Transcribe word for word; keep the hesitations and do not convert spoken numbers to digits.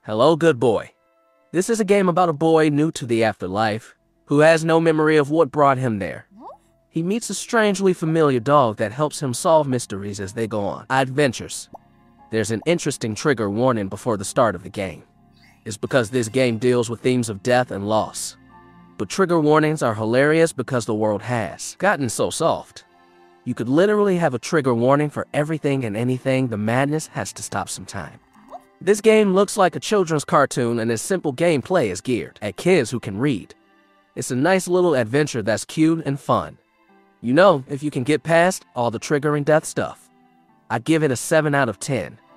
Hello, good boy. This is a game about a boy new to the afterlife, who has no memory of what brought him there. He meets a strangely familiar dog that helps him solve mysteries as they go on adventures. There's an interesting trigger warning before the start of the game. It's because this game deals with themes of death and loss. But trigger warnings are hilarious because the world has gotten so soft. You could literally have a trigger warning for everything and anything. The madness has to stop sometime. This game looks like a children's cartoon, and its simple gameplay is geared at kids who can read. It's a nice little adventure that's cute and fun. You know, if you can get past all the triggering death stuff. I'd give it a seven out of ten.